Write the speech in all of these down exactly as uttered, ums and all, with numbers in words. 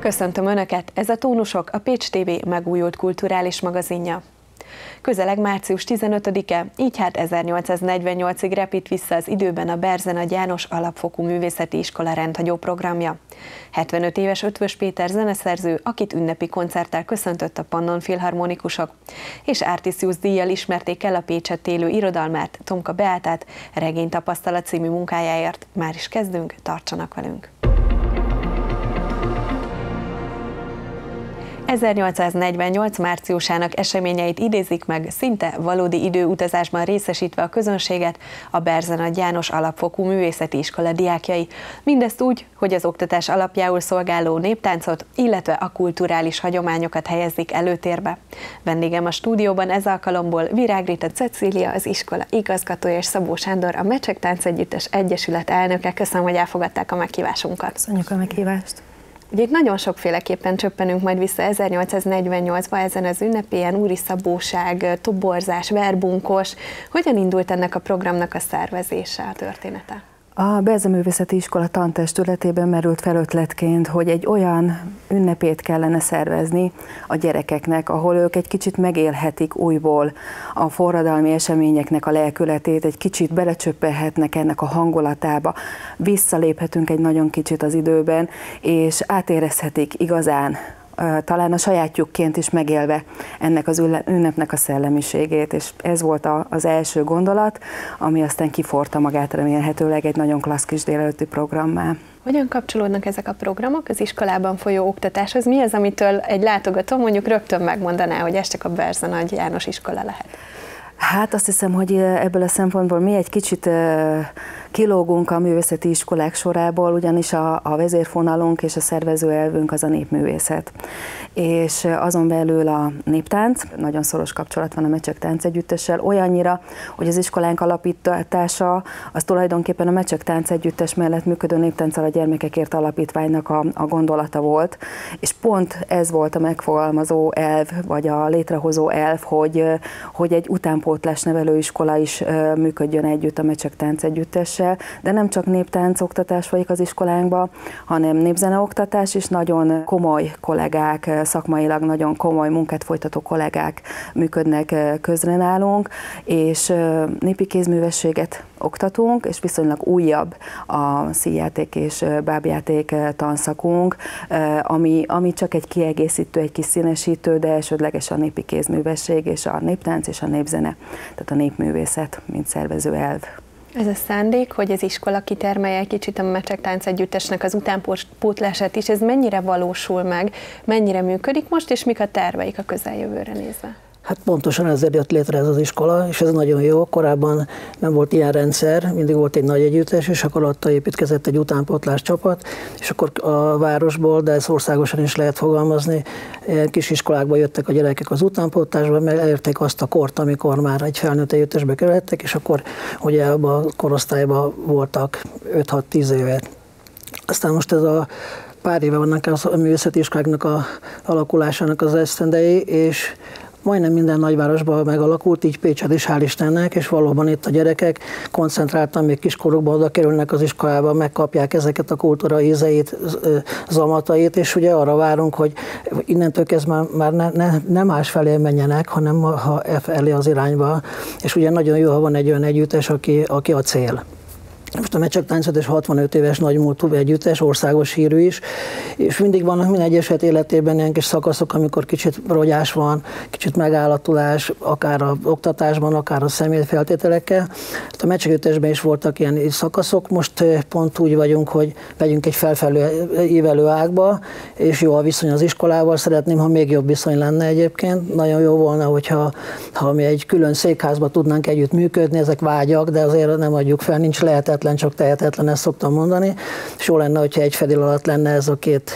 Köszöntöm Önöket, ez a Tónusok, a Pécs té vé megújult kulturális magazinja. Közeleg március tizenötödike, így hát ezernyolcszáznegyvennyolcig repít vissza az időben a Berzenagy János Alapfokú Művészeti Iskola rendhagyó programja. hetvenöt éves Ötvös Péter zeneszerző, akit ünnepi koncerttel köszöntött a Pannon Filharmonikusok, és Artisius díjjal ismerték el a Pécsett élő irodalmát, Tomka Beátát Regénytapasztalat című munkájáért. Már is kezdünk, tartsanak velünk! ezernyolcszáznegyvennyolc márciusának eseményeit idézik meg, szinte valódi időutazásban részesítve a közönséget a Berzenagy János Alapfokú Művészeti Iskola diákjai. Mindezt úgy, hogy az oktatás alapjául szolgáló néptáncot, illetve a kulturális hagyományokat helyezik előtérbe. Vendégem a stúdióban ez alkalomból Virág Rita Cecília, az iskola igazgatója, és Szabó Sándor, a Mecsek Táncegyüttes Egyesület elnöke. Köszönöm, hogy elfogadták a meghívásunkat. Köszönjük a meghívást. Ugye itt nagyon sokféleképpen csöppenünk majd vissza ezernyolcszáznegyvennyolcba ezen az ünnepélyen, úri szabóság, toborzás, verbunkos. Hogyan indult ennek a programnak a szervezése, a története? A Berzenművészeti Iskola tantestületében merült fel ötletként, hogy egy olyan ünnepét kellene szervezni a gyerekeknek, ahol ők egy kicsit megélhetik újból a forradalmi eseményeknek a lelkületét, egy kicsit belecsöppelhetnek ennek a hangulatába, visszaléphetünk egy nagyon kicsit az időben, és átérezhetik igazán, talán a sajátjukként is megélve ennek az ünnepnek a szellemiségét, és ez volt az első gondolat, ami aztán kiforta magát remélhetőleg egy nagyon klassz kis délelőtti programmá. Hogyan kapcsolódnak ezek a programok az iskolában folyó oktatáshoz? Mi az, amitől egy látogató mondjuk rögtön megmondaná, hogy ez csak a Berzenagy János iskola lehet? Hát azt hiszem, hogy ebből a szempontból mi egy kicsit kilógunk a művészeti iskolák sorából, ugyanis a, a vezérfonalunk és a szervezőelvünk az a népművészet. És azon belül a néptánc, nagyon szoros kapcsolat van a Mecsek Táncegyüttessel, olyannyira, hogy az iskolánk alapítása az tulajdonképpen a Mecsek Táncegyüttes mellett működő Néptánccal a Gyermekekért Alapítványnak a, a gondolata volt, és pont ez volt a megfogalmazó elv, vagy a létrehozó elv, hogy, hogy egy utánpótlás nevelőiskola is működjön együtt a Mecsek Táncegyüttessel, de nem csak néptánc oktatás folyik az iskolánkban, hanem népzeneoktatás is, nagyon komoly kollégák, szakmailag nagyon komoly munkát folytató kollégák működnek közre nálunk, és népi kézművességet oktatunk, és viszonylag újabb a színjáték és bábjáték tanszakunk, ami, ami csak egy kiegészítő, egy kis színesítő, de elsődleges a népi kézművesség és a néptánc és a népzene, tehát a népművészet, mint szervező elv. Ez a szándék, hogy az iskola kitermelje egy kicsit a Mecsek Táncegyüttesnek az utánpótlását is, ez mennyire valósul meg, mennyire működik most, és mik a terveik a közeljövőre nézve? Hát pontosan ezért jött létre ez az iskola, és ez nagyon jó. Korábban nem volt ilyen rendszer, mindig volt egy nagy együttes, és akkor ott építkezett egy utánpótlás csapat, és akkor a városból, de ezt országosan is lehet fogalmazni, kis iskolákba jöttek a gyerekek az utánpótlásba, mert elérték azt a kort, amikor már egy felnőtt együttesbe kerültek, és akkor ugye abban a korosztályban voltak öt-hat-tíz évet. Aztán most ez a pár éve vannak a művészeti iskoláknak a alakulásának az esztendei, és majdnem minden nagyvárosban megalakult, így Pécset is, hál' Istennek, és valóban itt a gyerekek koncentráltan még kiskorukban oda kerülnek az iskolába, megkapják ezeket a kultúra ízeit, zamatait, és ugye arra várunk, hogy innentől kezdve már ne, ne, nem másfelé menjenek, hanem ha elé az irányba, és ugye nagyon jó, ha van egy olyan együttes, aki, aki a cél. Most a Mecsek Táncegyüttes hatvanöt éves nagymúltú együttes, országos hírű is, és mindig vannak minden egyeset életében ilyen kis szakaszok, amikor kicsit rogyás van, kicsit megállatulás, akár az oktatásban, akár a személyfeltételekkel. A Mecsek Együttesben is voltak ilyen szakaszok, most pont úgy vagyunk, hogy megyünk egy felfelő ívelő ágba, és jó a viszony az iskolával, szeretném, ha még jobb viszony lenne egyébként. Nagyon jó volna, hogyha ha mi egy külön székházba tudnánk együtt működni, ezek vágyak, de azért nem adjuk fel, nincs lehetetlen, csak tehetetlen, ezt szoktam mondani, és jó lenne, hogyha egy fedél alatt lenne ez a két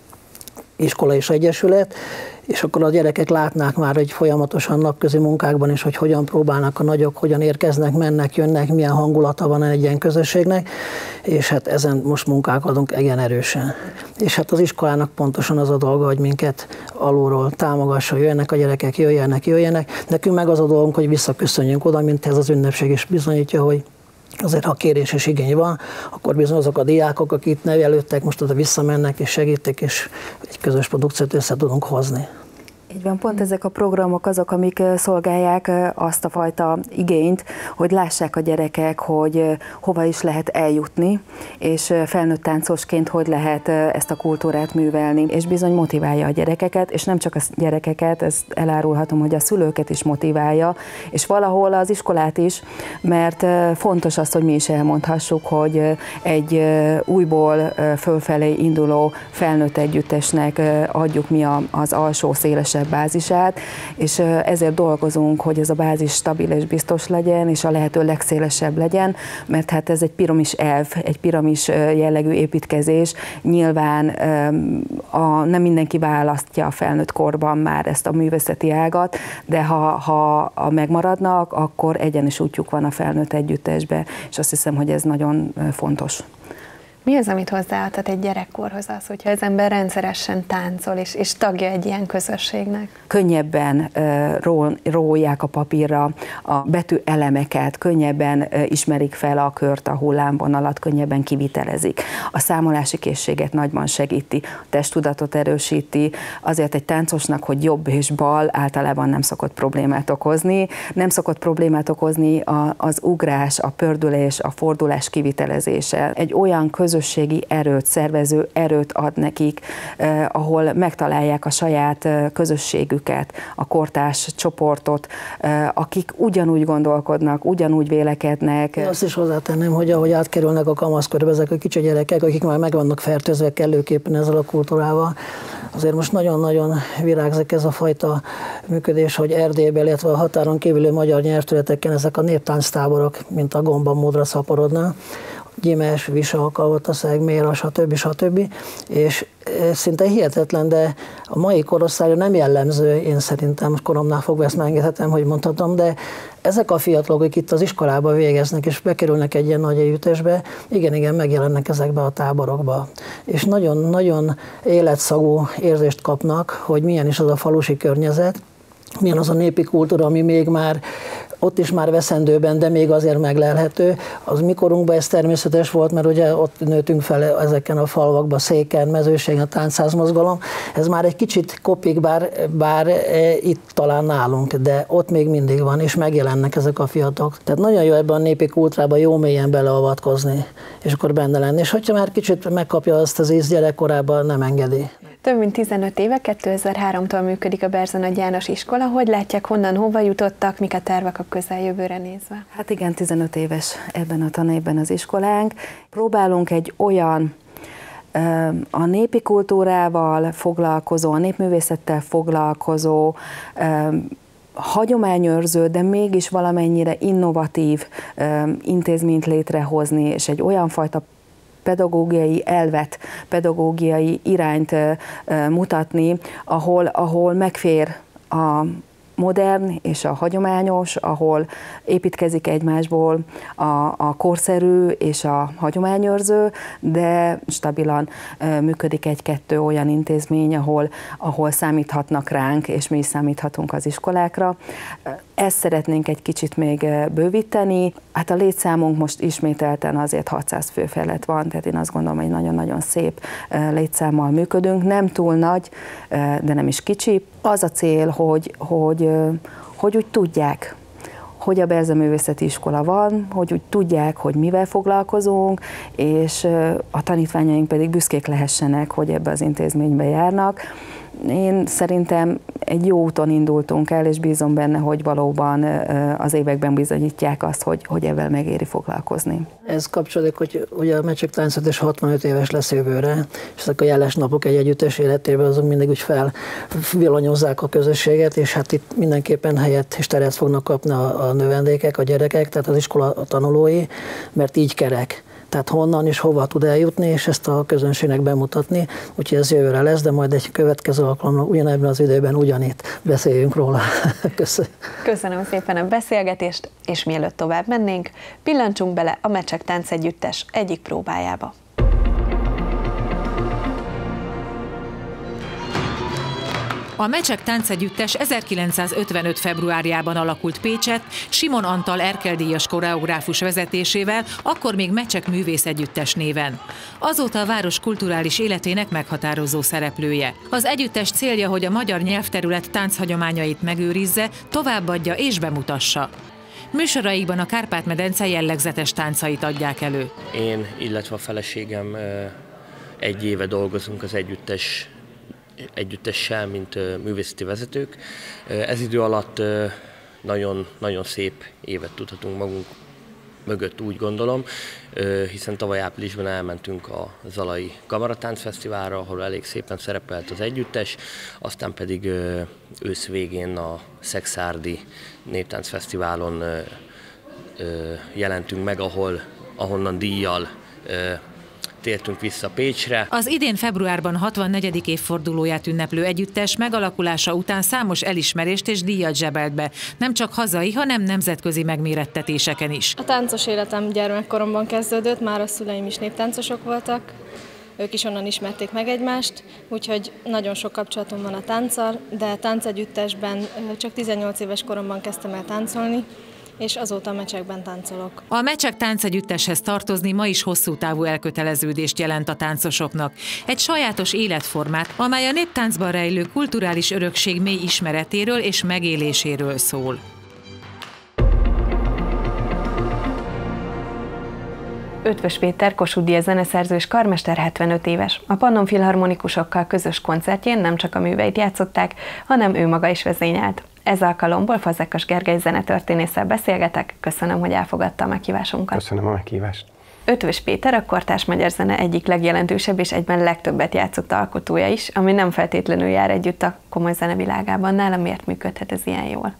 iskola és egyesület, és akkor a gyerekek látnák már, hogy folyamatosan napközi munkákban is, hogy hogyan próbálnak a nagyok, hogyan érkeznek, mennek, jönnek, milyen hangulata van egy ilyen közösségnek, és hát ezen most munkálkodunk igen erősen. És hát az iskolának pontosan az a dolga, hogy minket alulról támogassa, jöjjenek a gyerekek, jöjjenek, jöjjenek. Nekünk meg az a dolgunk, hogy visszaköszönjünk oda, mint ez az ünnepség is bizonyítja, hogy Azért, ha kérés és igény van, akkor bizony azok a diákok, akik nevelődtek, most oda visszamennek és segítik, és egy közös produkciót össze tudunk hozni. Így van, pont ezek a programok azok, amik szolgálják azt a fajta igényt, hogy lássák a gyerekek, hogy hova is lehet eljutni, és felnőtt táncosként hogy lehet ezt a kultúrát művelni, és bizony motiválja a gyerekeket, és nem csak a gyerekeket, ezt elárulhatom, hogy a szülőket is motiválja, és valahol az iskolát is, mert fontos az, hogy mi is elmondhassuk, hogy egy újból fölfelé induló felnőtt együttesnek adjuk mi az alsó szélesebb bázisát, és ezért dolgozunk, hogy ez a bázis stabil és biztos legyen, és a lehető legszélesebb legyen, mert hát ez egy piramis elv, egy piramis jellegű építkezés. Nyilván a, nem mindenki választja a felnőtt korban már ezt a művészeti ágat, de ha, ha, ha megmaradnak, akkor egyenes útjuk van a felnőtt együttesbe, és azt hiszem, hogy ez nagyon fontos. Mi az, amit hozzáadhat egy gyerekkorhoz az, hogyha az ember rendszeresen táncol, és, és tagja egy ilyen közösségnek? Könnyebben ró, rólják a papírra a betű elemeket, könnyebben ismerik fel a kört, a hullámvonalat, könnyebben kivitelezik. A számolási készséget nagyban segíti, a testtudatot erősíti, azért egy táncosnak, hogy jobb és bal általában nem szokott problémát okozni. Nem szokott problémát okozni az ugrás, a pördülés, a fordulás kivitelezése. Egy olyan közösségi erőt, szervező erőt ad nekik, eh, ahol megtalálják a saját eh, közösségüket, a kortárs csoportot, eh, akik ugyanúgy gondolkodnak, ugyanúgy vélekednek. Én azt is hozzátenném, hogy ahogy átkerülnek a kamaszkörbe ezek a kicsi gyerekek, akik már meg vannak fertőzve kellőképpen ezzel a kultúrával, azért most nagyon-nagyon virágzik ez a fajta működés, hogy Erdélyben, illetve a határon kívüli magyar nyelvterületeken ezek a néptánctáborok, mint a gomba módra szaporodnak. Gyimes, Visa, Kalotaszeg, Méra, stb. stb. És szinte hihetetlen, de a mai korosztályra nem jellemző, én szerintem koromnál fogva ezt megengedhetem, hogy mondhatom, de ezek a fiatalok, akik itt az iskolába végeznek, és bekerülnek egy ilyen nagy együttesbe, igen-igen megjelennek ezekbe a táborokba. És nagyon-nagyon életszagú érzést kapnak, hogy milyen is az a falusi környezet, milyen az a népi kultúra, ami még már ott is már veszendőben, de még azért meglelhető. Az mikorunkban ez természetes volt, mert ugye ott nőttünk fel ezeken a falvakban, Széken, Mezőségen, a táncszázmozgalom. Ez már egy kicsit kopik, bár, bár e, itt talán nálunk, de ott még mindig van, és megjelennek ezek a fiatalok. Tehát nagyon jó ebben a népi kultúrában jó mélyen beleavatkozni, és akkor benne lenni. És hogyha már kicsit megkapja azt az íz gyerekkorában, nem engedi. Több mint tizenöt éve, kétezer-háromtól működik a Berzenagy János Iskola. Hogy látják, honnan, hova jutottak, mik a tervek a közeljövőre nézve? Hát igen, tizenöt éves ebben a tanévben az iskolánk. Próbálunk egy olyan a népi kultúrával foglalkozó, a népművészettel foglalkozó, hagyományőrző, de mégis valamennyire innovatív intézményt létrehozni, és egy olyan fajta pedagógiai elvet, pedagógiai irányt mutatni, ahol, ahol megfér a modern és a hagyományos, ahol építkezik egymásból a, a korszerű és a hagyományőrző, de stabilan működik egy-kettő olyan intézmény, ahol, ahol számíthatnak ránk, és mi is számíthatunk az iskolákra. Ezt szeretnénk egy kicsit még bővíteni. Hát a létszámunk most ismételten azért hatszáz fő felett van, tehát én azt gondolom, hogy nagyon-nagyon szép létszámmal működünk. Nem túl nagy, de nem is kicsi. Az a cél, hogy, hogy, hogy úgy tudják, hogy a Berze-művészeti Iskola van, hogy úgy tudják, hogy mivel foglalkozunk, és a tanítványaink pedig büszkék lehessenek, hogy ebbe az intézménybe járnak. Én szerintem egy jó úton indultunk el, és bízom benne, hogy valóban az években bizonyítják azt, hogy, hogy ebben megéri foglalkozni. Ez kapcsolódik, hogy ugye a Mecsek Táncvetés hatvanöt éves lesz jövőre, és ezek a jeles napok egy együttes életében azok mindig úgy felvillanyozzák a közösséget, és hát itt mindenképpen helyet és teret fognak kapni a, a növendékek, a gyerekek, tehát az iskola tanulói, mert így kerek. Tehát honnan és hova tud eljutni, és ezt a közönségnek bemutatni. Úgyhogy ez jövőre lesz, de majd egy következő alkalommal ugyanebben az időben ugyanitt beszéljünk róla. Köszönöm. Köszönöm szépen a beszélgetést, és mielőtt tovább mennénk, pillancsunk bele a Mecsek Táncegyüttes egyik próbájába. A Mecsek táncegyüttes ezerkilencszázötvenöt. februárjában alakult Pécsett, Simon Antal Erkel-díjas koreográfus vezetésével, akkor még Mecsek művészegyüttes néven. Azóta a város kulturális életének meghatározó szereplője. Az együttes célja, hogy a magyar nyelvterület tánchagyományait megőrizze, továbbadja és bemutassa. Műsoraikban a Kárpát-medence jellegzetes táncait adják elő. Én, illetve a feleségem egy éve dolgozunk az együttes, együttessel, mint művészeti vezetők. Ez idő alatt nagyon, nagyon szép évet tudhatunk magunk mögött, úgy gondolom, hiszen tavaly áprilisban elmentünk a Zalai Kamaratánc Fesztiválra, ahol elég szépen szerepelt az együttes, aztán pedig ősz végén a Szekszárdi Néptánc Fesztiválon jelentünk meg, ahol, ahonnan díjjal tértünk vissza Pécsre. Az idén februárban hatvannegyedik évfordulóját ünneplő együttes megalakulása után számos elismerést és díjat zsebelt be, nem csak hazai, hanem nemzetközi megmérettetéseken is. A táncos életem gyermekkoromban kezdődött, már a szüleim is néptáncosok voltak, ők is onnan ismerték meg egymást, úgyhogy nagyon sok kapcsolatom van a tánccal, de táncegyüttesben csak tizennyolc éves koromban kezdtem el táncolni, és azóta a Mecsekben táncolok. A Mecsek táncegyütteshez tartozni ma is hosszú távú elköteleződést jelent a táncosoknak. Egy sajátos életformát, amely a néptáncban rejlő kulturális örökség mély ismeretéről és megéléséről szól. Ötvös Péter, Kossuth Díjas zeneszerző és karmester hetvenöt éves. A Pannon Filharmonikusokkal közös koncertjén nem csak a műveit játszották, hanem ő maga is vezényelt. Ez alkalomból Fazekas Gergely zenetörténésszel beszélgetek. Köszönöm, hogy elfogadta a meghívásunkat. Köszönöm a meghívást. Ötvös Péter a kortárs magyar zene egyik legjelentősebb és egyben legtöbbet játszott alkotója is, ami nem feltétlenül jár együtt a komoly zenevilágában. Nála miért működhet ez ilyen jól?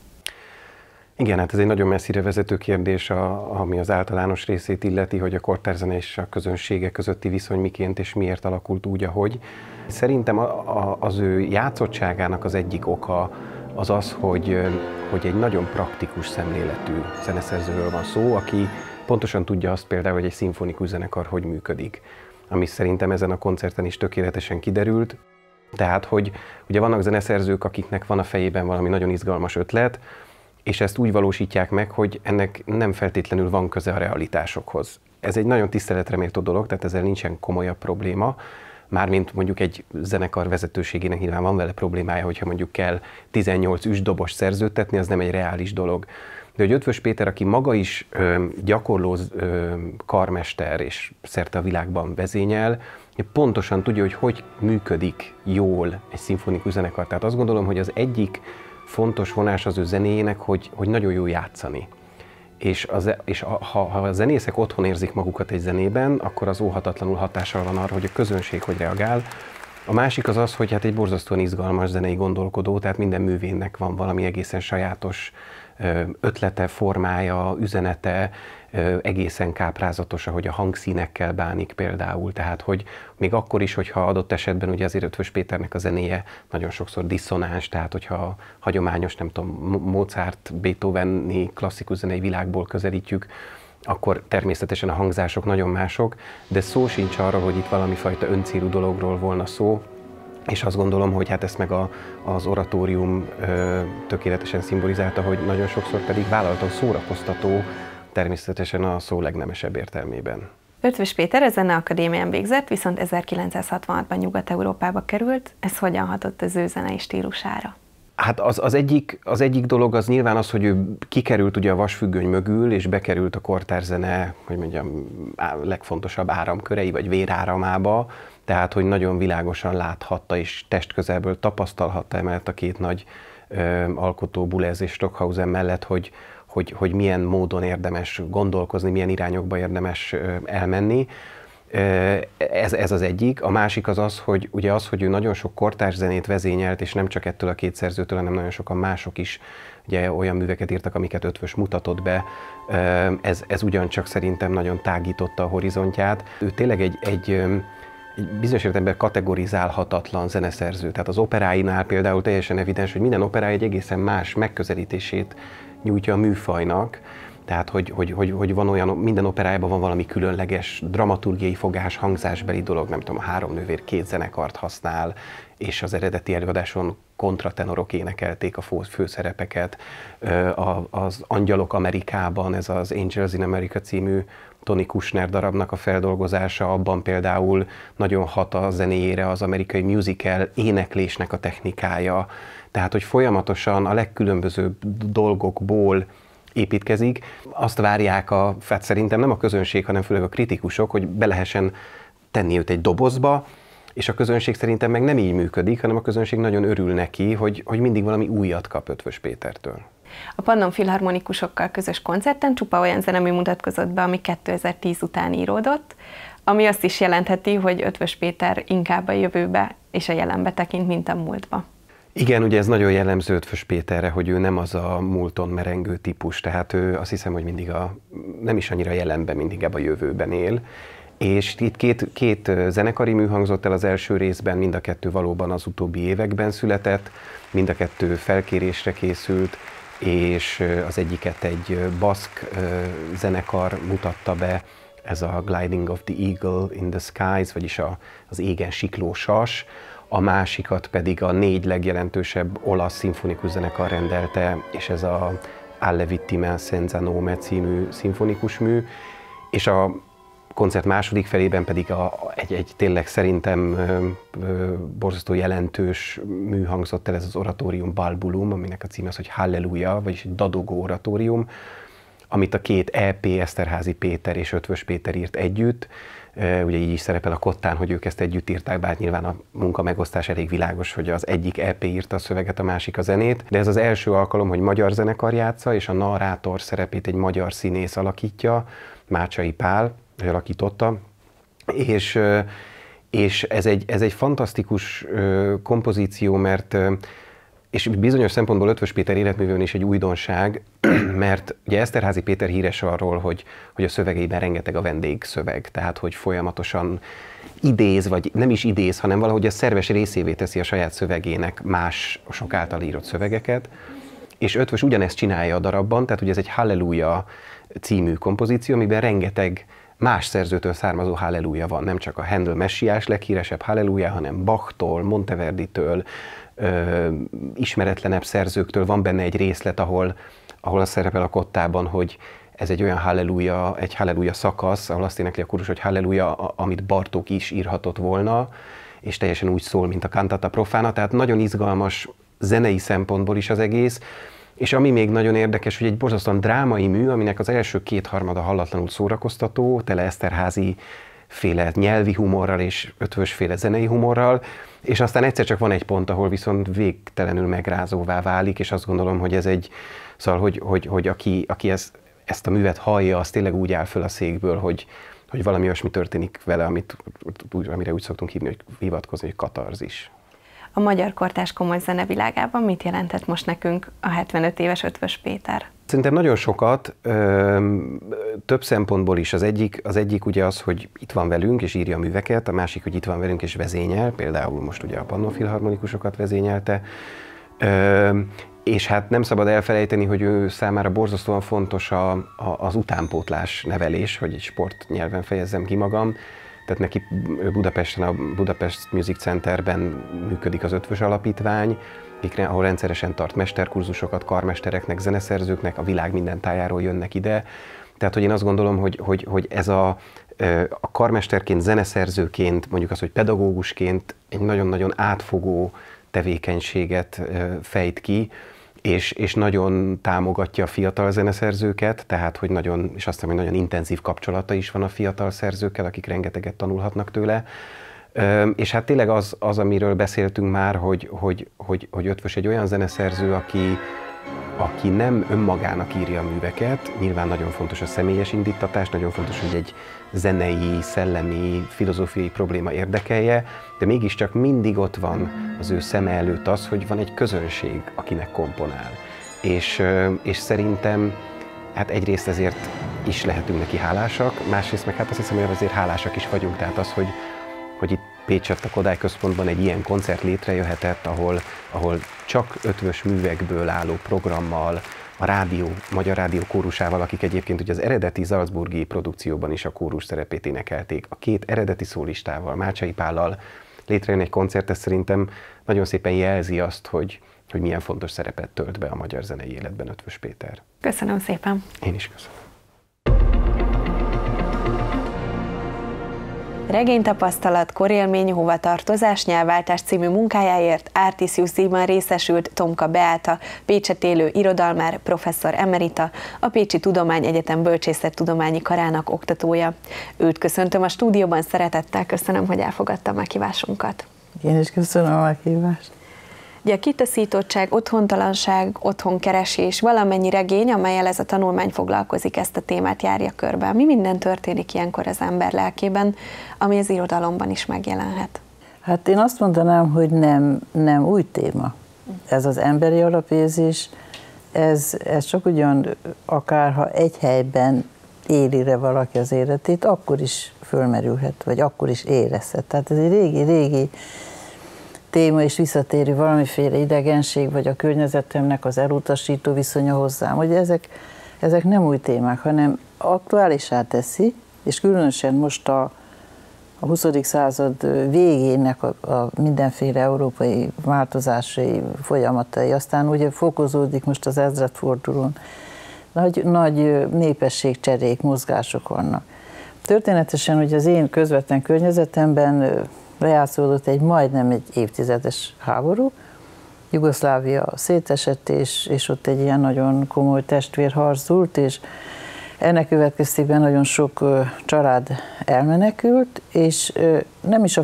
Igen, hát ez egy nagyon messzire vezető kérdés, a, ami az általános részét illeti, hogy a kortárs és a közönsége közötti viszony miként és miért alakult úgy, ahogy. Szerintem a, a, az ő játszottságának az egyik oka az az, hogy, hogy egy nagyon praktikus szemléletű zeneszerzőről van szó, aki pontosan tudja azt például, hogy egy szimfonikus zenekar hogy működik, ami szerintem ezen a koncerten is tökéletesen kiderült. Tehát, hogy ugye vannak zeneszerzők, akiknek van a fejében valami nagyon izgalmas ötlet, és ezt úgy valósítják meg, hogy ennek nem feltétlenül van köze a realitásokhoz. Ez egy nagyon tiszteletreméltó dolog, tehát ezzel nincsen komolyabb probléma, mármint mondjuk egy zenekar vezetőségének nyilván van vele problémája, hogyha mondjuk kell tizennyolc üsdobos szerződtetni, az nem egy reális dolog. De hogy Ötvös Péter, aki maga is ö, gyakorló ö, karmester és szerte a világban vezényel, pontosan tudja, hogy hogy működik jól egy szimfonikus zenekar. Tehát azt gondolom, hogy az egyik fontos vonás az ő zenéjének, hogy, hogy nagyon jó játszani. És, az, és ha, ha a zenészek otthon érzik magukat egy zenében, akkor az óhatatlanul hatással van arra, hogy a közönség hogy reagál. A másik az az, hogy hát egy borzasztóan izgalmas zenei gondolkodó, tehát minden művének van valami egészen sajátos ötlete, formája, üzenete, egészen káprázatos, ahogy a hangszínekkel bánik például, tehát hogy még akkor is, hogyha adott esetben ugye azért Ötvös Péternek a zenéje nagyon sokszor diszonáns, tehát hogyha hagyományos, nem tudom, Mozart, Beethoveni klasszikus zenei világból közelítjük, akkor természetesen a hangzások nagyon mások, de szó sincs arra, hogy itt valami fajta öncélú dologról volna szó, és azt gondolom, hogy hát ezt meg a, az oratórium ö, tökéletesen szimbolizálta, hogy nagyon sokszor pedig vállaltan szórakoztató, természetesen a szó legnemesebb értelmében. Ötvös Péter a Zeneakadémián végzett, viszont ezerkilencszázhatvanhatban Nyugat-Európába került. Ez hogyan hatott az ő zenei stílusára? Hát az, az, egyik, az egyik dolog az nyilván az, hogy ő kikerült ugye a vasfüggöny mögül, és bekerült a kortárs-zene, hogy mondjam, legfontosabb áramkörei, vagy véráramába, tehát, hogy nagyon világosan láthatta és testközelből tapasztalhatta emellett a két nagy ö, alkotó, Boulez és Stockhausen mellett, hogy, hogy, hogy milyen módon érdemes gondolkozni, milyen irányokba érdemes ö, elmenni. Ez, ez az egyik. A másik az az, hogy ugye az, hogy ő nagyon sok kortárs zenét vezényelt, és nem csak ettől a két szerzőtől, hanem nagyon sokan mások is ugye olyan műveket írtak, amiket Ötvös mutatott be. Ez, ez ugyancsak szerintem nagyon tágította a horizontját. Ő tényleg egy, egy, egy bizonyos értelemben kategorizálhatatlan zeneszerző. Tehát az operáinál például teljesen evidens, hogy minden operá egy egészen más megközelítését nyújtja a műfajnak. Tehát, hogy, hogy, hogy, hogy van olyan, minden operájában van valami különleges dramaturgiai fogás, hangzásbeli dolog, nem tudom, a Három nővér két zenekart használ, és az eredeti előadáson kontratenorok énekelték a főszerepeket. Az Angyalok Amerikában, ez az Angels in America című Tony Kushner darabnak a feldolgozása, abban például nagyon hat a zenéjére az amerikai musical éneklésnek a technikája. Tehát, hogy folyamatosan a legkülönbözőbb dolgokból építkezik. Azt várják, a, hát szerintem nem a közönség, hanem főleg a kritikusok, hogy be lehessen tenni őt egy dobozba, és a közönség szerintem meg nem így működik, hanem a közönség nagyon örül neki, hogy, hogy mindig valami újat kap Eötvös Pétertől. A Pannon Filharmonikusokkal közös koncerten csupa olyan zenemű mutatkozott be, ami kétezer-tíz után íródott, ami azt is jelentheti, hogy Eötvös Péter inkább a jövőbe és a jelenbe tekint, mint a múltba. Igen, ugye ez nagyon jellemző Eötvös Péterre, hogy ő nem az a múlton merengő típus, tehát ő azt hiszem, hogy mindig a, nem is annyira jelenben, mindig a jövőben él. És itt két, két zenekari mű hangzott el az első részben, mind a kettő valóban az utóbbi években született, mind a kettő felkérésre készült, és az egyiket egy baszk zenekar mutatta be, ez a Gliding of the Eagle in the Skies, vagyis a, az égen sikló sas, a másikat pedig a négy legjelentősebb olasz szimfonikus zenekar rendelte, és ez a Alle Vittime Senza Nome című szimfonikus mű, és a koncert második felében pedig a, egy, egy tényleg szerintem ö, ö, borzasztó jelentős mű hangzott el, ez az oratórium Balbulum, aminek a címe az, hogy Halleluja, vagyis egy dadogó oratórium, amit a két é pé, Eszterházy Péter és Eötvös Péter írt együtt. Ugye így is szerepel a kottán, hogy ők ezt együtt írták, bár nyilván a munkamegosztás elég világos, hogy az egyik é pé írta a szöveget, a másik a zenét. De ez az első alkalom, hogy magyar zenekar játsza, és a narrátor szerepét egy magyar színész alakítja, Mácsai Pál alakította, és, és ez, egy, ez egy fantasztikus kompozíció, mert és bizonyos szempontból Eötvös Péter életművőn is egy újdonság, mert ugye Eszterházy Péter híres arról, hogy, hogy a szövegeiben rengeteg a vendégszöveg, tehát hogy folyamatosan idéz, vagy nem is idéz, hanem valahogy a szerves részévé teszi a saját szövegének más sok által írott szövegeket, és Eötvös ugyanezt csinálja a darabban, tehát ugye ez egy Halleluja című kompozíció, amiben rengeteg más szerzőtől származó halleluja van, nem csak a Handel messiás leghíresebb halleluja, hanem Bachtól, Monteverditől, ö, ismeretlenebb szerzőktől. Van benne egy részlet, ahol, ahol az szerepel a kottában, hogy ez egy olyan halleluja, egy halleluja szakasz, ahol azt énekli a kórus, hogy halleluja, amit Bartók is írhatott volna, és teljesen úgy szól, mint a cantata profana, tehát nagyon izgalmas zenei szempontból is az egész. És ami még nagyon érdekes, hogy egy borzasztóan drámai mű, aminek az első kétharmada hallatlanul szórakoztató, tele Eszterházy féle nyelvi humorral és Eötvös féle zenei humorral, és aztán egyszer csak van egy pont, ahol viszont végtelenül megrázóvá válik, és azt gondolom, hogy ez egy, szóval, hogy, hogy, hogy aki, aki ez, ezt a művet hallja, az tényleg úgy áll föl a székből, hogy, hogy valami olyasmi történik vele, amit, amire úgy szoktunk hívni, hogy hivatkozni, hogy katarzis. A magyar kortárs komoly zenevilágában mit jelentett most nekünk a hetvenöt éves Eötvös Péter? Szerintem nagyon sokat, több szempontból is. Az egyik, az egyik ugye az, hogy itt van velünk és írja a műveket, a másik, hogy itt van velünk és vezényel, például most ugye a Pannon Filharmonikusokat vezényelte, és hát nem szabad elfelejteni, hogy ő számára borzasztóan fontos a, a, az utánpótlás nevelés, hogy egy sportnyelven fejezzem ki magam. Tehát neki Budapesten, a Budapest Music Centerben működik az Eötvös Alapítvány, ahol rendszeresen tart mesterkurzusokat karmestereknek, zeneszerzőknek, a világ minden tájáról jönnek ide. Tehát, hogy én azt gondolom, hogy, hogy, hogy ez a, a karmesterként, zeneszerzőként, mondjuk az, hogy pedagógusként egy nagyon-nagyon átfogó tevékenységet fejt ki, és, és nagyon támogatja a fiatal zeneszerzőket, tehát hogy nagyon, és azt hiszem, hogy nagyon intenzív kapcsolata is van a fiatal szerzőkkel, akik rengeteget tanulhatnak tőle. És hát tényleg az, az amiről beszéltünk már, hogy, hogy, hogy, hogy Eötvös egy olyan zeneszerző, aki, aki nem önmagának írja a műveket, nyilván nagyon fontos a személyes indítatás, nagyon fontos, hogy egy zenei, szellemi, filozófiai probléma érdekelje, de mégiscsak mindig ott van az ő szeme előtt az, hogy van egy közönség, akinek komponál. És, és szerintem hát egyrészt ezért is lehetünk neki hálásak, másrészt meg hát azt hiszem, hogy azért hálásak is vagyunk, tehát az, hogy, hogy itt Pécsett a Kodály Központban egy ilyen koncert létrejöhetett, ahol, ahol csak Eötvös művekből álló programmal a rádió, Magyar Rádió kórusával, akik egyébként ugye az eredeti salzburgi produkcióban is a kórus szerepét énekelték, a két eredeti szólistával, Mácsai Pállal létrejön egy koncert, ez szerintem nagyon szépen jelzi azt, hogy, hogy milyen fontos szerepet tölt be a magyar zenei életben Eötvös Péter. Köszönöm szépen. Én is köszönöm. Regénytapasztalat, korélmény, hovatartozás, nyelvváltás című munkájáért Artisius díjban részesült Tomka Beáta, Pécset élő irodalmár, professzor emerita, a Pécsi Tudományegyetem Bölcsészettudományi Karának oktatója. Őt köszöntöm a stúdióban, szeretettel köszönöm, hogy elfogadta a meghívásunkat. Én is köszönöm a meghívást. Ugye a kitaszítottság, otthontalanság, otthonkeresés, valamennyi regény, amellyel ez a tanulmány foglalkozik, ezt a témát járja körbe. Mi minden történik ilyenkor az ember lelkében, ami az irodalomban is megjelenhet? Hát én azt mondanám, hogy nem, nem új téma. Ez az emberi alapérzés, ez, ez csak ugyan akár ha egy helyben élire valaki az életét, akkor is fölmerülhet, vagy akkor is érezhet. Tehát ez egy régi-régi téma és visszatérő valamiféle idegenség, vagy a környezetemnek az elutasító viszonya hozzám, hogy ezek, ezek nem új témák, hanem aktuálisá teszi, és különösen most a, a huszadik század végének a, a mindenféle európai változásai, folyamatai, aztán ugye fokozódik most az ezredfordulón, nagy, nagy népességcserék, mozgások vannak. Történetesen, hogy az én közvetlen környezetemben lejátszódott egy majdnem egy évtizedes háború, Jugoszlávia szétesett, és, és ott egy ilyen nagyon komoly testvérharc dúlt, és ennek következtében nagyon sok család elmenekült, és nem is a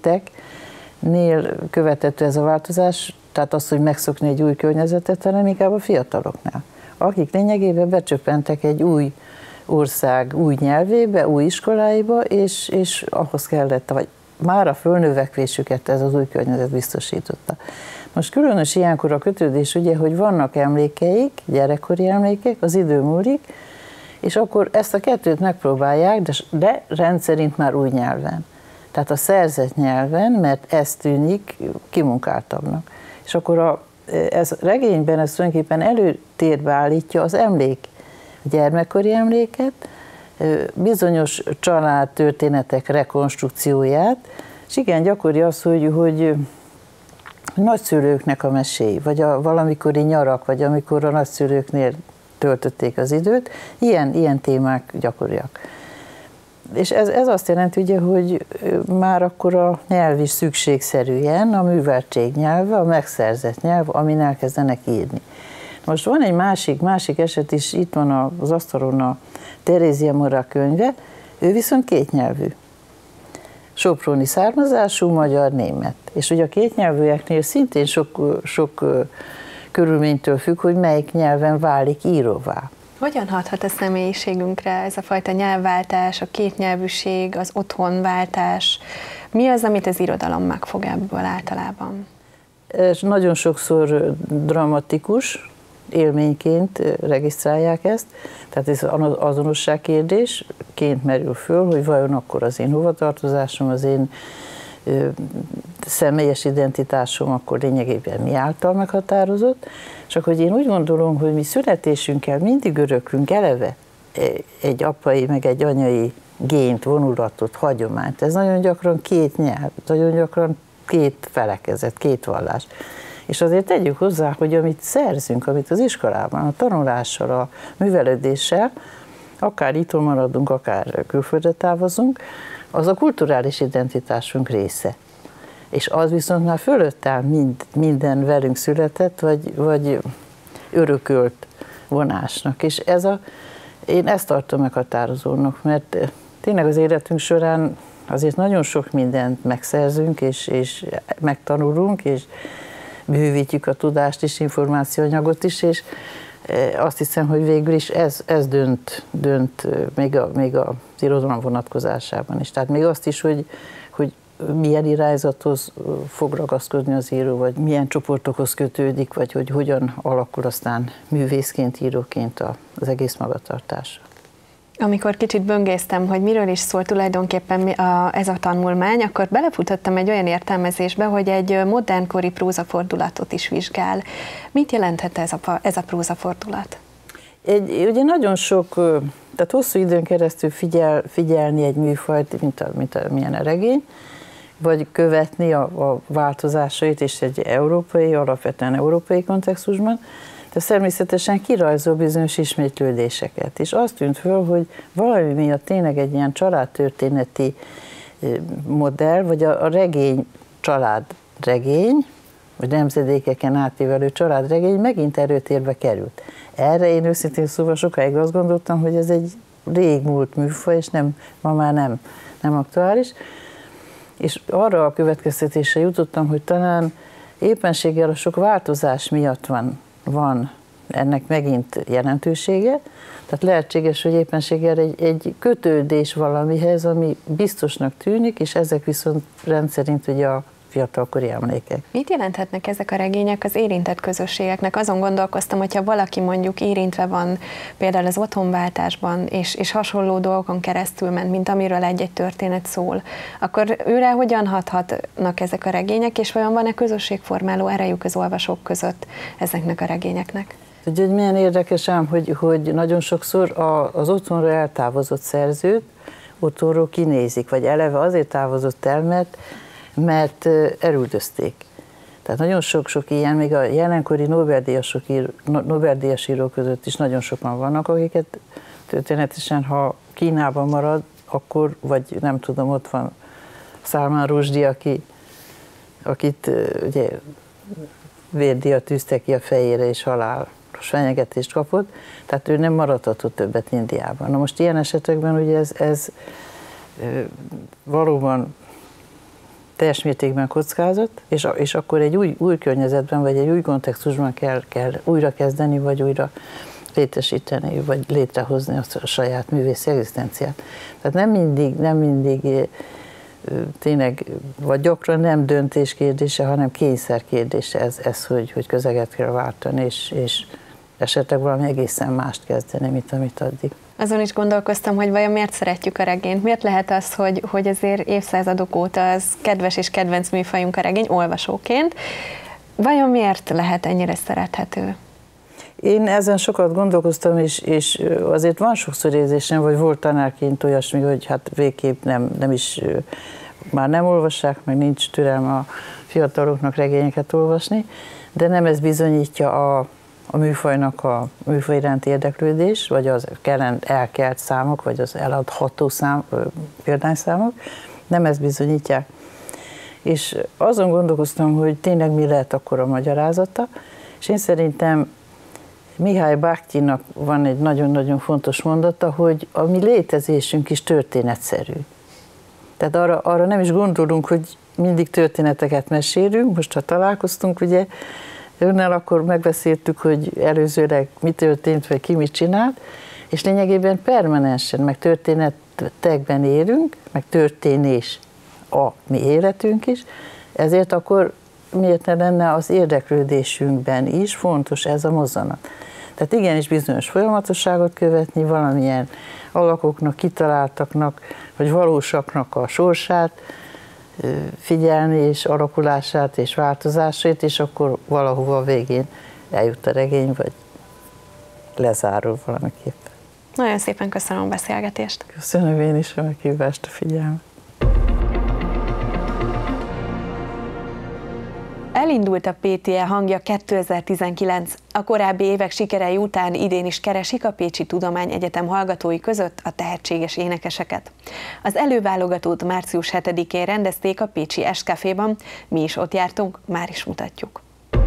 fölnőtteknél követett ez a változás, tehát az, hogy megszokni egy új környezetet, hanem inkább a fiataloknál, akik lényegében becsöppentek egy új ország új nyelvébe, új iskoláiba, és, és ahhoz kellett, vagy már a fölnövekvésüket ez az új környezet biztosította. Most különös ilyenkor a kötődés ugye, hogy vannak emlékeik, gyerekkori emlékek, az idő múlik, és akkor ezt a kettőt megpróbálják, de, de rendszerint már új nyelven. Tehát a szerzett nyelven, mert ez tűnik kimunkáltabbnak. És akkor a, ez regényben ez tulajdonképpen előtérbe állítja az emlék, a gyermekkori emléket, bizonyos családtörténetek rekonstrukcióját, és igen, gyakori az, hogy, hogy nagyszülőknek a meséi, vagy a valamikori nyarak, vagy amikor a nagyszülőknél töltötték az időt, ilyen, ilyen témák gyakoriak. És ez, ez azt jelenti, ugye, hogy már akkor a nyelv is szükségszerűen a műveltség nyelve, a megszerzett nyelv, amin elkezdenek írni. Most van egy másik, másik eset is, itt van az asztalon a Terézia Mora könyve, ő viszont kétnyelvű. Soproni származású, magyar-német. És ugye a kétnyelvűeknél szintén sok, sok körülménytől függ, hogy melyik nyelven válik íróvá. Hogyan hathat a személyiségünkre ez a fajta nyelvváltás, a kétnyelvűség, az otthonváltás? Mi az, amit az irodalom megfog ebből általában? Ez nagyon sokszor dramatikus élményként regisztrálják ezt, tehát ez azonosság kérdésként merül föl, hogy vajon akkor az én hovatartozásom, az én ö, személyes identitásom akkor lényegében mi által meghatározott, csak hogy én úgy gondolom, hogy mi születésünkkel mindig öröklünk eleve egy apai, meg egy anyai gént, vonulatot, hagyományt. Ez nagyon gyakran két nyelv, nagyon gyakran két felekezet, két vallás. És azért tegyük hozzá, hogy amit szerzünk, amit az iskolában, a tanulással, a művelődéssel, akár itthon maradunk, akár külföldre távozunk, az a kulturális identitásunk része. És az viszont már fölött áll mind, minden velünk született, vagy, vagy örökölt vonásnak. És ez a, én ezt tartom meghatározónak, mert tényleg az életünk során azért nagyon sok mindent megszerzünk, és, és megtanulunk, és bővítjük a tudást és információanyagot is, és azt hiszem, hogy végül is ez, ez dönt, dönt még, a, még az irodalom vonatkozásában is. Tehát még azt is, hogy, hogy milyen irányzathoz fog ragaszkodni az író, vagy milyen csoportokhoz kötődik, vagy hogy hogyan alakul aztán művészként, íróként az egész magatartása. Amikor kicsit böngésztem, hogy miről is szól tulajdonképpen a, ez a tanulmány, akkor belefutottam egy olyan értelmezésbe, hogy egy modernkori prózafordulatot is vizsgál. Mit jelenthet ez a, ez a prózafordulat? Egy, ugye nagyon sok, tehát hosszú időn keresztül figyel, figyelni egy műfajt, mint, a, mint a, milyen a regény, vagy követni a, a változásait, és egy európai, alapvetően európai kontextusban, de természetesen kirajzol bizonyos ismétlődéseket. És azt tűnt föl, hogy valami miatt tényleg egy ilyen családtörténeti modell, vagy a, a regény családregény, vagy nemzedékeken átívelő családregény megint erőtérbe került. Erre én őszintén szóval sokáig azt gondoltam, hogy ez egy régmúlt műfaj, és nem, ma már nem, nem aktuális. És arra a következtetésre jutottam, hogy talán éppenséggel a sok változás miatt van, van ennek megint jelentősége, tehát lehetséges, hogy éppenséggel egy, egy kötődés valamihez, ami biztosnak tűnik, és ezek viszont rendszerint ugye a fiatalkori emlékek. Mit jelenthetnek ezek a regények az érintett közösségeknek? Azon gondolkoztam, hogyha valaki mondjuk érintve van például az otthonváltásban, és, és hasonló dolgokon keresztül ment, mint amiről egy-egy történet szól, akkor őre hogyan hathatnak ezek a regények, és vajon van-e közösségformáló erejük az olvasók között ezeknek a regényeknek? Ugye, hogy milyen érdekes ám, hogy, hogy nagyon sokszor az otthonról eltávozott szerzőt otthonról kinézik, vagy eleve azért távozott el, mert mert elüldözték. Tehát nagyon sok-sok ilyen, még a jelenkori Nobel-díjasok, Nobel-díjas írók között is nagyon sokan vannak, akiket történetesen, ha Kínában marad, akkor, vagy nem tudom, ott van Salman Rushdie, aki, akit ugye vérdíjat tűzte ki a fejére, és halálos fenyegetést kapott, tehát ő nem maradhatott többet Indiában. Na most ilyen esetekben ugye ez, ez valóban teljes mértékben kockázat, és, és akkor egy új, új környezetben, vagy egy új kontextusban kell, kell újra kezdeni, vagy újra létesíteni, vagy létrehozni a, a saját művészi egzisztenciát. Tehát nem mindig, nem mindig tényleg, vagy gyakran nem döntés kérdése, hanem kényszer kérdése ez, ez hogy, hogy közeget kell váltani, és, és esetleg valami egészen mást kezdeni, mint amit addig. Azon is gondolkoztam, hogy vajon miért szeretjük a regényt, miért lehet az, hogy, hogy azért évszázadok óta az kedves és kedvenc műfajunk a regény olvasóként. Vajon miért lehet ennyire szerethető? Én ezen sokat gondolkoztam, és, és azért van sokszor érzésem, vagy volt tanárként olyasmi, hogy hát végképp nem, nem is, már nem olvassák, meg nincs türelme a fiataloknak regényeket olvasni, de nem ez bizonyítja a a műfajnak a műfaj iránti érdeklődés, vagy az elkelt számok, vagy az eladható szám, példányszámok, nem ezt bizonyítják. És azon gondolkoztam, hogy tényleg mi lehet akkor a magyarázata, és én szerintem Mihály Bakhtinnak van egy nagyon-nagyon fontos mondata, hogy a mi létezésünk is történetszerű. Tehát arra, arra nem is gondolunk, hogy mindig történeteket mesélünk, most ha találkoztunk, ugye, önnel akkor megbeszéltük, hogy előzőleg mi történt, vagy ki mit csinált, és lényegében permanensen, meg történetekben élünk, meg történés a mi életünk is, ezért akkor miért ne lenne az érdeklődésünkben is fontos ez a mozzanat. Tehát igenis bizonyos folyamatosságot követni, valamilyen alakoknak, kitaláltaknak, vagy valósaknak a sorsát, figyelni, és alakulását, és változását, és akkor valahova a végén eljut a regény, vagy lezárul valamiképpen. Nagyon szépen köszönöm a beszélgetést. Köszönöm én is a meghívást, a figyelmet. Elindult a pé té é hangja kétezer-tizenkilenc. A korábbi évek sikerei után idén is keresik a Pécsi Tudományegyetem hallgatói között a tehetséges énekeseket. Az előválogatót március hetedikén rendezték a pécsi Eskaféban, mi is ott jártunk, már is mutatjuk.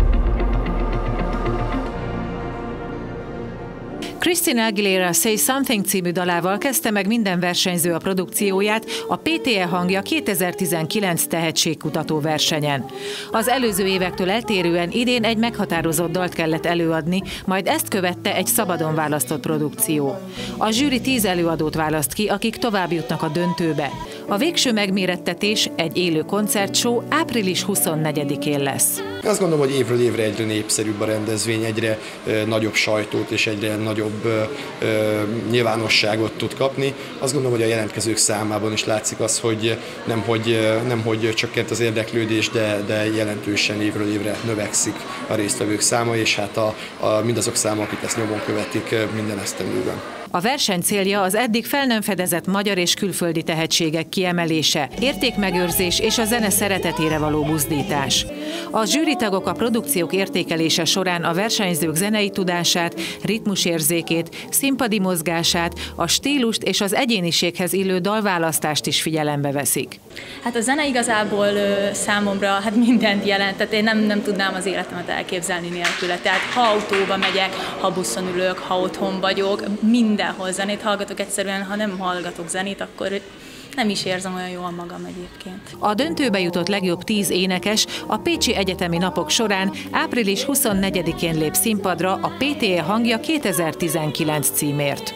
Christina Aguilera Say Something című dalával kezdte meg minden versenyző a produkcióját a pé té é hangja kétezer-tizenkilenc tehetségkutató versenyen. Az előző évektől eltérően idén egy meghatározott dalt kellett előadni, majd ezt követte egy szabadon választott produkció. A zsűri tíz előadót választ ki, akik tovább jutnak a döntőbe. A végső megmérettetés, egy élő koncertshow április huszonnegyedikén lesz. Azt gondolom, hogy évről évre egyre népszerűbb a rendezvény, egyre ö, nagyobb sajtót és egyre nagyobb ö, ö, nyilvánosságot tud kapni. Azt gondolom, hogy a jelentkezők számában is látszik az, hogy nem hogy, nem, hogy csökkent az érdeklődés, de, de jelentősen évről évre növekszik a résztvevők száma, és hát a, a, mindazok száma, akik ezt nyomon követik minden esztendőben. A verseny célja az eddig fel nem fedezett magyar és külföldi tehetségek kiemelése, értékmegőrzés és a zene szeretetére való buzdítás. A zsűritagok a produkciók értékelése során a versenyzők zenei tudását, ritmusérzékét, színpadi mozgását, a stílust és az egyéniséghez illő dalválasztást is figyelembe veszik. Hát a zene igazából számomra hát mindent jelent, tehát én nem, nem tudnám az életemet elképzelni nélküle. Tehát ha autóba megyek, ha buszon ülök, ha otthon vagyok, mindenhol zenét hallgatok, egyszerűen ha nem hallgatok zenét, akkor nem is érzem olyan jól magam egyébként. A döntőbe jutott legjobb tíz énekes a Pécsi Egyetemi Napok során április huszonnegyedikén lép színpadra a pé té é Hangja kétezer-tizenkilenc címért.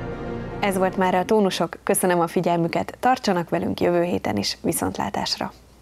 Ez volt már a Tónusok, köszönöm a figyelmüket, tartsanak velünk jövő héten is, viszontlátásra!